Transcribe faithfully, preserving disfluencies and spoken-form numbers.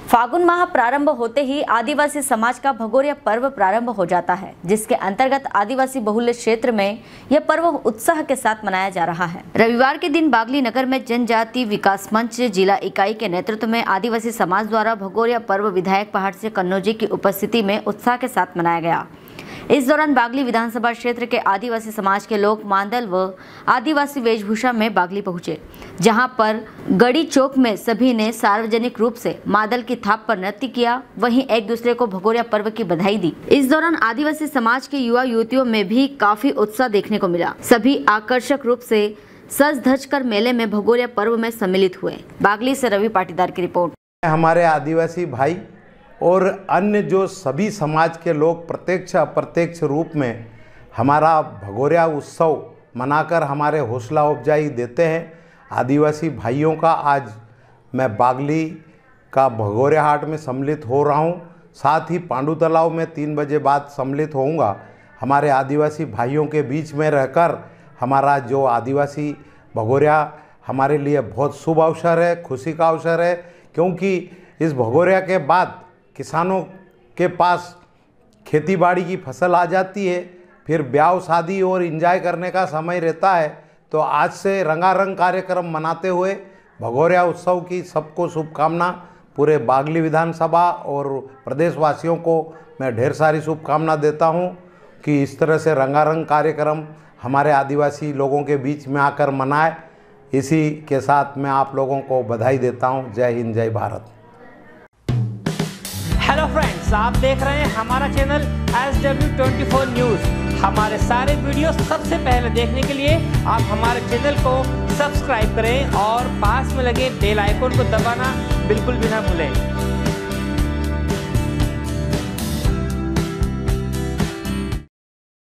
फागुन माह प्रारंभ होते ही आदिवासी समाज का भगोरिया पर्व प्रारंभ हो जाता है, जिसके अंतर्गत आदिवासी बहुल्य क्षेत्र में यह पर्व उत्साह के साथ मनाया जा रहा है। रविवार के दिन बागली नगर में जनजाति विकास मंच जिला इकाई के नेतृत्व में आदिवासी समाज द्वारा भगोरिया पर्व विधायक पहाड़ से कन्नौजी की उपस्थिति में उत्साह के साथ मनाया गया। इस दौरान बागली विधानसभा क्षेत्र के आदिवासी समाज के लोग मांदल व आदिवासी वेशभूषा में बागली पहुंचे, जहां पर गड़ी चौक में सभी ने सार्वजनिक रूप से मादल की थाप पर नृत्य किया, वहीं एक दूसरे को भगोरिया पर्व की बधाई दी। इस दौरान आदिवासी समाज के युवा युवतियों में भी काफी उत्साह देखने को मिला। सभी आकर्षक रूप से सज धज कर मेले में भगोरिया पर्व में सम्मिलित हुए। बागली से रवि पाटीदार की रिपोर्ट। हमारे आदिवासी भाई और अन्य जो सभी समाज के लोग प्रत्यक्ष अप्रत्यक्ष रूप में हमारा भगोरिया उत्सव मनाकर हमारे हौसला अफजाई देते हैं। आदिवासी भाइयों का आज मैं बागली का भगोरिया हाट में सम्मिलित हो रहा हूं, साथ ही पांडू तालाब में तीन बजे बाद सम्मिलित होऊंगा। हमारे आदिवासी भाइयों के बीच में रहकर हमारा जो आदिवासी भगोरिया हमारे लिए बहुत शुभ अवसर है, खुशी का अवसर है, क्योंकि इस भगोरिया के बाद किसानों के पास खेती बाड़ी की फसल आ जाती है, फिर ब्याह शादी और एंजॉय करने का समय रहता है। तो आज से रंगारंग कार्यक्रम मनाते हुए भगोरिया उत्सव की सबको शुभकामना। पूरे बागली विधानसभा और प्रदेशवासियों को मैं ढेर सारी शुभकामना देता हूं कि इस तरह से रंगारंग कार्यक्रम हमारे आदिवासी लोगों के बीच में आकर मनाए। इसी के साथ मैं आप लोगों को बधाई देता हूं। जय हिंद, जय भारत। हेलो फ्रेंड्स, आप देख रहे हैं हमारा channel S W twenty four news. हमारे सारे वीडियो सबसे पहले देखने के लिए आप हमारे चैनल को सब्सक्राइब करें और पास में लगे बेल आइकन को दबाना बिल्कुल भी ना भूलें।